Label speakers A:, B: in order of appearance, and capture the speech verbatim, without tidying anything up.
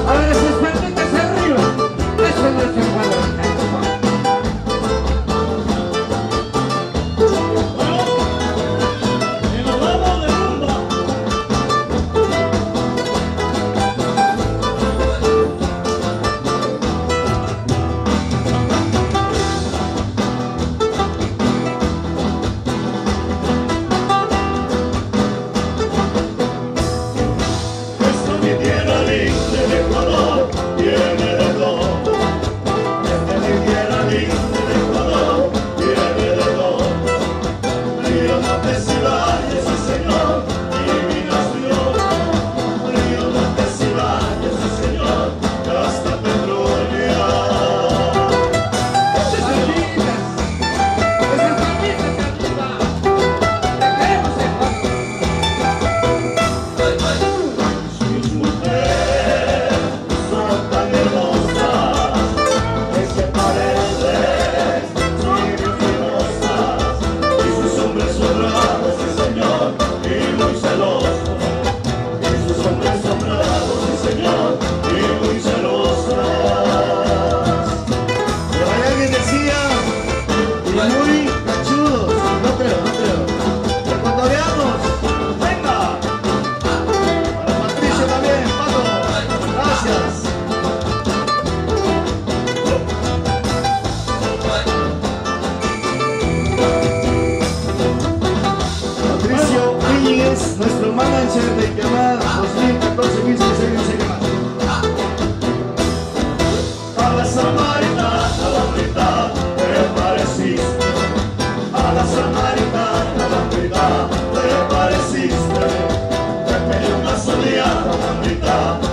A: Ahora esas palmitas arriba. Eso no es el valor.
B: Nuestro manager de llamada dos mil catorce mil seiscientos se llama.
C: A la samaritana la mitad te pareciste, a la samaritana la mitad te pareciste, te pedí una soleada la mitad.